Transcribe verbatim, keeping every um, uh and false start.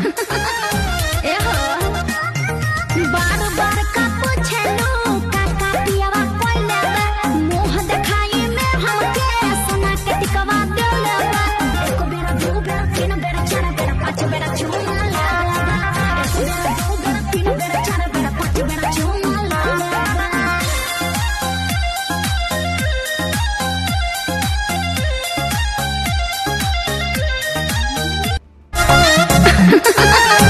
बार बार का पूछलो काका पियावा कोई लेबे मुंह देखाई में हमके सोना के टिकवा दे लेबे एक बेरा दो बेरा तीन बेरा चार बेरा पांच बेरा चुमा लेबे एक बेरा दो बेरा तीन बेरा चार बेरा पांच बेरा चुमा लेबे